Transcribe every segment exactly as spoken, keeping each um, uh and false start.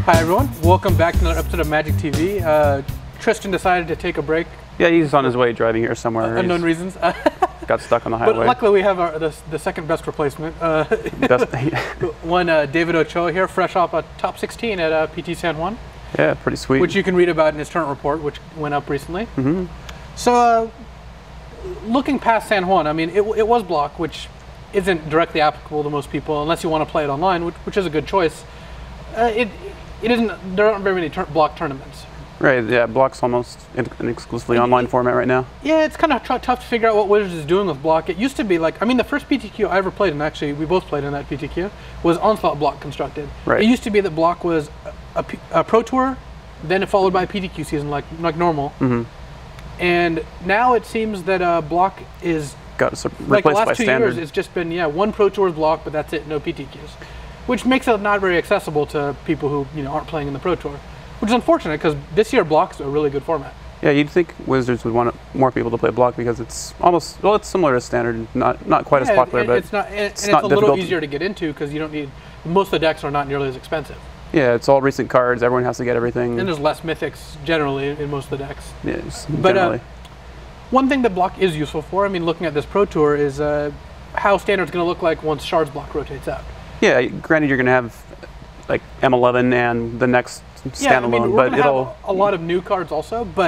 Hi everyone, welcome back to another episode of Magic T V. Uh, Tristan decided to take a break. Yeah, he's on his way driving here somewhere. Uh, unknown he's reasons. got stuck on the highway. But luckily we have our, the, the second best replacement. Uh, best, one, uh, David Ochoa here, fresh off a top sixteen at uh, P T San Juan. Yeah, pretty sweet. Which you can read about in his tournament report, which went up recently. Mm-hmm. So, uh, looking past San Juan, I mean, it, it was block, which isn't directly applicable to most people unless you want to play it online, which, which is a good choice. Uh, it it isn't. There aren't very many tur block tournaments. Right. Yeah, block's almost an exclusively online format right now. Yeah, it's kind of tough to figure out what Wizards is doing with block. It used to be like, I mean, the first P T Q I ever played, and actually we both played in that P T Q, was Onslaught block constructed. Right. It used to be that block was a, a, a Pro Tour, then followed by a P T Q season, like like normal. Mm-hmm. And now it seems that uh, block is got replaced like the last by two standard. years. It's just been yeah one Pro Tour block, but that's it, no P T Qs, which makes it not very accessible to people who you know aren't playing in the Pro Tour, which is unfortunate because this year block's a really good format. Yeah, you'd think Wizards would want more people to play block because it's almost well, it's similar to standard, not not quite yeah, as popular, it, but it's not, and it's, and not it's a little difficult. easier to get into because you don't need most of the decks are not nearly as expensive. Yeah, it's all recent cards. Everyone has to get everything. And there's less mythics generally in most of the decks. Yes, but generally. Uh, one thing that block is useful for, I mean, looking at this Pro Tour, is uh, how standard's going to look like once Shards block rotates out. Yeah, granted you're going to have like M eleven and the next standalone, yeah, I mean, we're but it'll have a lot of new cards also. But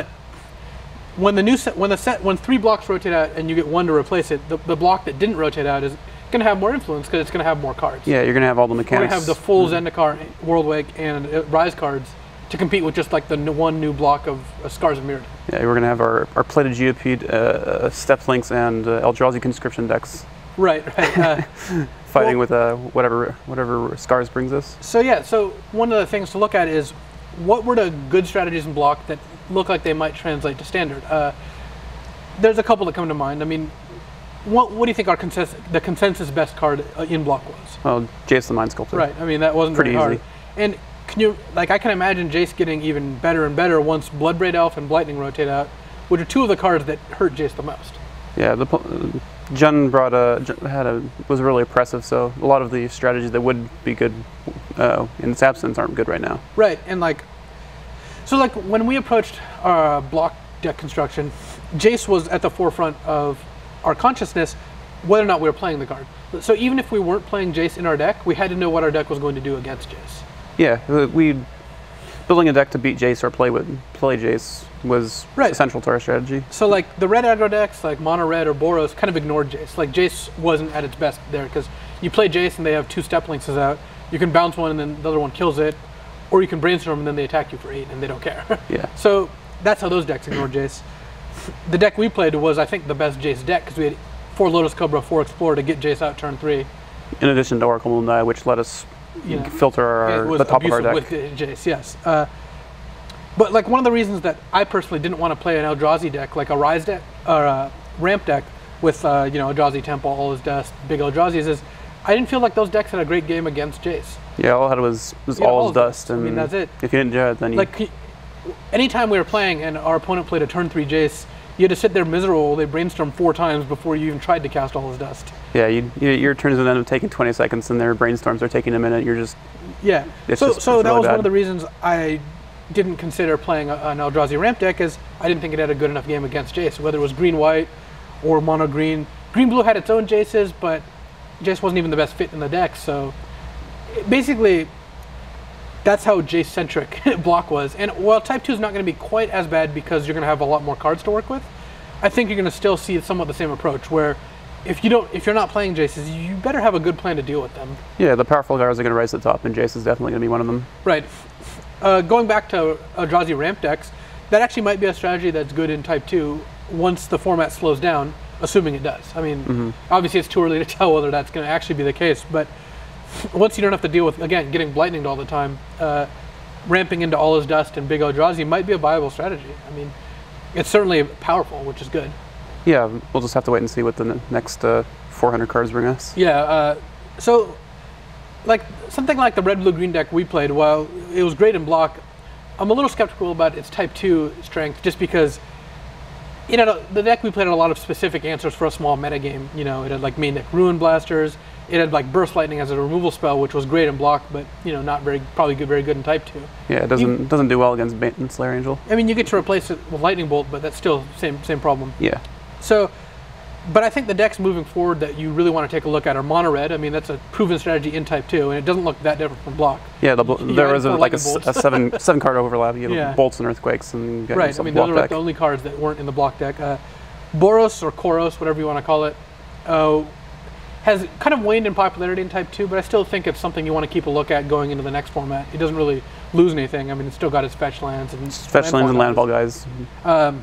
when the new set, when the set, when three blocks rotate out and you get one to replace it, the, the block that didn't rotate out is going to have more influence because it's going to have more cards. Yeah, you're going to have all the We're mechanics. going to have the full mm-hmm. Zendikar, Worldwake, and uh, Rise cards to compete with just like the n one new block of uh, Scars of Mirrodin. Yeah, we're going to have our, our plated Geopede, uh, Steps Links, and uh, Eldrazi conscription decks. Right, right. Uh, Fighting well, with uh, whatever whatever Scars brings us. So yeah, so one of the things to look at is what were the good strategies in block that look like they might translate to standard. Uh, there's a couple that come to mind. I mean, what, what do you think our consensus, the consensus best card uh, in block was? Well, Jace the Mind Sculptor. Right. I mean, that wasn't pretty very easy. hard. And can you like I can imagine Jace getting even better and better once Bloodbraid Elf and Blightning rotate out, which are two of the cards that hurt Jace the most. Yeah, the Jun brought a had a was really oppressive. So a lot of the strategies that would be good uh, in its absence aren't good right now. Right, and like so like when we approached our block deck construction, Jace was at the forefront of our consciousness, whether or not we were playing the card. So even if we weren't playing Jace in our deck, we had to know what our deck was going to do against Jace. Yeah, we building a deck to beat Jace or play with play Jace was right. essential to our strategy. So like the red aggro decks, like Mono Red or Boros, kind of ignored Jace. Like Jace wasn't at its best there because you play Jace and they have two Step Links out. You can bounce one and then the other one kills it, or you can brainstorm and then they attack you for eight and they don't care. Yeah. So that's how those decks ignored Jace. The deck we played was, I think, the best Jace deck because we had four Lotus Cobra, four Explorer to get Jace out turn three. In addition to Oracle Moon Die, which let us you know, filter our, the top of our deck. With Jace, yes. Uh, but like one of the reasons that I personally didn't want to play an Eldrazi deck, like a Rise deck or a Ramp deck with uh, you know Eldrazi Temple, All His Dust, Big Eldrazi's, is I didn't feel like those decks had a great game against Jace. Yeah, all I had was was yeah, All all His Dust, and I mean that's it. If you didn't do it, then you like anytime we were playing and our opponent played a turn three Jace, you had to sit there miserable. They brainstorm four times before you even tried to cast All His Dust. Yeah, you, you, your turns would end up taking twenty seconds, and their brainstorms are taking a minute. You're just yeah. It's so just, so that really was bad. one of the reasons I didn't consider playing a, an Eldrazi Ramp deck, is I didn't think it had a good enough game against Jace. Whether it was green white or mono green, green blue had its own Jaces, but Jace wasn't even the best fit in the deck. So basically, that's how Jace-centric block was. And while Type two is not going to be quite as bad because you're going to have a lot more cards to work with, I think you're going to still see somewhat the same approach where if you don't, if you're not playing Jaces, you better have a good plan to deal with them. Yeah, the powerful guys are going to rise to the top, and Jace is definitely going to be one of them. Right. Uh, going back to Eldrazi Ramp decks, that actually might be a strategy that's good in Type two once the format slows down, assuming it does. I mean, mm-hmm. obviously it's too early to tell whether that's going to actually be the case, but once you don't have to deal with, again, getting Blightninged all the time, uh, ramping into All His Dust and Big Eldrazi might be a viable strategy. I mean, it's certainly powerful, which is good. Yeah, we'll just have to wait and see what the next uh, four hundred cards bring us. Yeah, uh, so like something like the red, blue, green deck we played, while it was great in block, I'm a little skeptical about its Type two strength just because You know, the deck we played had a lot of specific answers for a small metagame. You know, it had like main deck Ruin Blasters. It had like Burst Lightning as a removal spell, which was great in block, but you know, not very probably good, very good in Type Two. Yeah, it doesn't you, doesn't do well against Bait and Slayer Angel. I mean, you get to replace it with Lightning Bolt, but that's still same same problem. Yeah. So, but I think the decks moving forward that you really want to take a look at are Mono Red. I mean, that's a proven strategy in Type Two, and it doesn't look that different from block. Yeah, the, there was a, like a, a seven seven card overlap. You have yeah. Bolts and Earthquakes, and you got right. I mean, those are like the only cards that weren't in the block deck. Uh, Boros or Koros, whatever you want to call it, uh, has kind of waned in popularity in Type Two, but I still think it's something you want to keep a look at going into the next format. It doesn't really lose anything. I mean, it's still got its fetch lands and fetch lands and landfall guys. Um,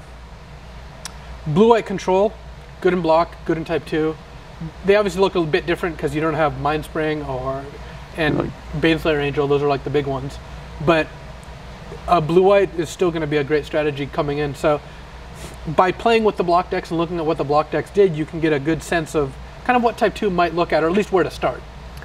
Blue-white control, good in block, good in Type Two. They obviously look a little bit different because you don't have Mind Spring or and like, Baneslayer Angel. Those are like the big ones, but uh, blue-white is still going to be a great strategy coming in. So by playing with the block decks and looking at what the block decks did, you can get a good sense of kind of what Type Two might look at, or at least where to start.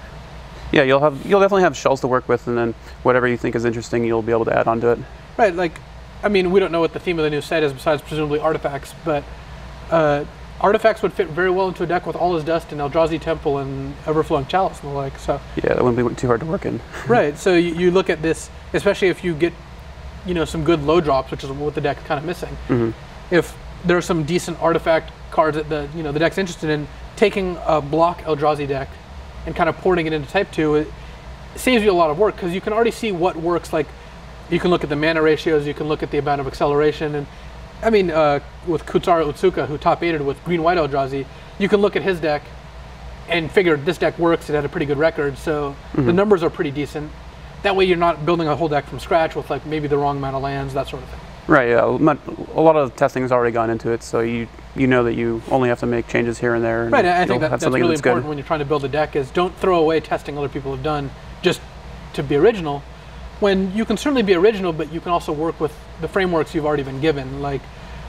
Yeah, you'll have you'll definitely have shells to work with, and then whatever you think is interesting, you'll be able to add onto it. Right, like, I mean, we don't know what the theme of the new set is besides presumably artifacts, but uh, artifacts would fit very well into a deck with All Is Dust and Eldrazi Temple and Everflowing Chalice and the like. So yeah, that wouldn't be too hard to work in. Right, so you, you look at this, especially if you get, you know, some good low drops, which is what the deck's kind of missing. Mm-hmm. If there are some decent artifact cards that the you know the deck's interested in, taking a block Eldrazi deck and kind of porting it into Type Two, it saves you a lot of work because you can already see what works. Like, you can look at the mana ratios, you can look at the amount of acceleration, and I mean, uh, with Kutsara Utsuka, who top eighted with green-white Eldrazi, you can look at his deck and figure this deck works. It had a pretty good record, so mm-hmm. the numbers are pretty decent. That way, you're not building a whole deck from scratch with like maybe the wrong amount of lands, that sort of thing. Right. Yeah. A lot of testing has already gone into it, so you you know that you only have to make changes here and there. And right. I think that, that's really that's important good. when you're trying to build a deck. Is don't throw away testing other people have done just to be original. When you can certainly be original, but you can also work with the frameworks you've already been given. Like,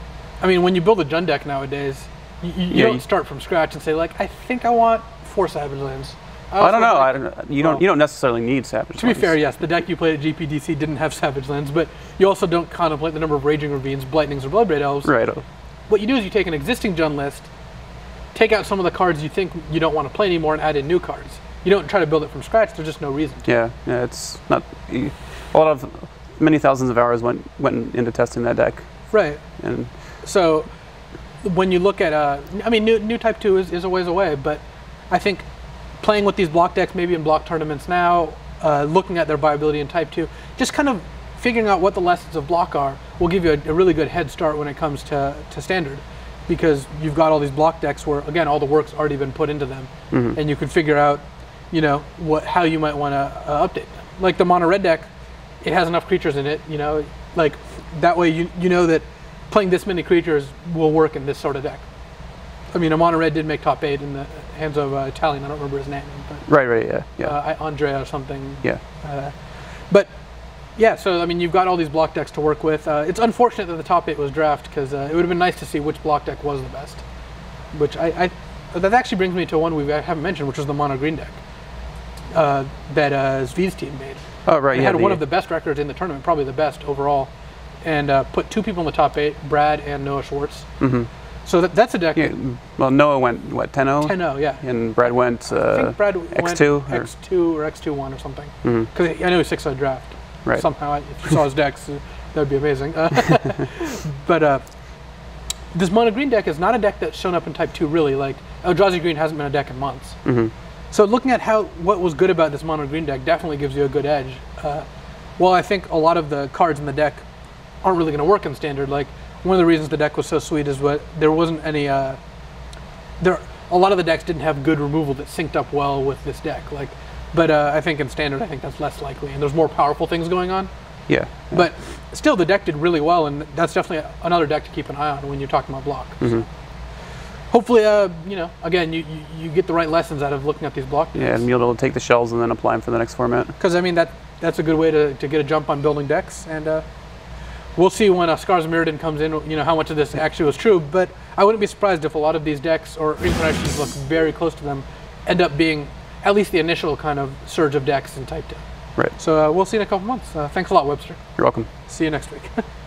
I mean, when you build a Jund deck nowadays, you, you yeah, don't you, start from scratch and say like, I think I want four Savage Lands. I, I don't know. Like, I don't. You well, don't. You don't necessarily need Savage. To lands. be fair, yes, the deck you played at G P D C didn't have Savage Lands, but you also don't contemplate the number of Raging Ravines, Blightnings, or Bloodbraid Elves. Right. What you do is you take an existing Jund list, take out some of the cards you think you don't want to play anymore, and add in new cards. You don't try to build it from scratch. There's just no reason to. Yeah. Yeah. It's not. A lot of many thousands of hours went went into testing that deck. Right. And so when you look at, uh, I mean, new new Type Two is, is a ways away, but I think playing with these block decks, maybe in block tournaments now, uh, looking at their viability in Type Two, just kind of figuring out what the lessons of block are, will give you a, a really good head start when it comes to, to Standard, because you've got all these block decks where, again, all the work's already been put into them, mm-hmm. and you can figure out, you know, what how you might want to uh, update them. Like the Mono Red deck, it has enough creatures in it, you know, like that way you you know that playing this many creatures will work in this sort of deck. I mean, a Mono Red did make top eight in the hands of uh, Italian. I don't remember his name. But, right, right, yeah, yeah. Uh, Andrea or something. Yeah. Uh, but yeah, so I mean, you've got all these block decks to work with. Uh, it's unfortunate that the top eight was draft because uh, it would have been nice to see which block deck was the best. Which I, I that actually brings me to one we haven't mentioned, which was the Mono Green deck uh, that uh, Zvid's team made. Oh right, it yeah. had the, one of the best records in the tournament, probably the best overall, and uh, put two people in the top eight, Brad and Noah Schwartz. Mm-hmm. So that, that's a deck. Yeah, well, Noah went, what, ten oh? ten oh, yeah. And Brad went uh, I think Brad X two? Went X two or X two one or something. Because mm-hmm. I know he's six oh draft. Right. Somehow, if you saw his decks, uh, that would be amazing. Uh, but uh, this Mono Green deck is not a deck that's shown up in Type two, really. Like, Eldrazi Green hasn't been a deck in months. Mm-hmm. So looking at how what was good about this Mono Green deck definitely gives you a good edge. Uh, well, I think a lot of the cards in the deck aren't really going to work in Standard. Like, one of the reasons the deck was so sweet is what there wasn't any. Uh, there, a lot of the decks didn't have good removal that synced up well with this deck. Like, but uh, I think in Standard, I think that's less likely, and there's more powerful things going on. Yeah. yeah. But still, the deck did really well, and that's definitely another deck to keep an eye on when you're talking about block. Mm-hmm. So hopefully, uh, you know, again, you, you, you get the right lessons out of looking at these block decks. Yeah, and you'll be able to take the shells and then apply them for the next format. Because I mean that that's a good way to, to get a jump on building decks, and uh, we'll see when uh, Scars of Mirrodin comes in, you know, how much of this actually was true. But I wouldn't be surprised if a lot of these decks, or incarnations look very close to them, end up being at least the initial kind of surge of decks in Type two. Right. So uh, we'll see in a couple months. Uh, thanks a lot, Webster. You're welcome. See you next week.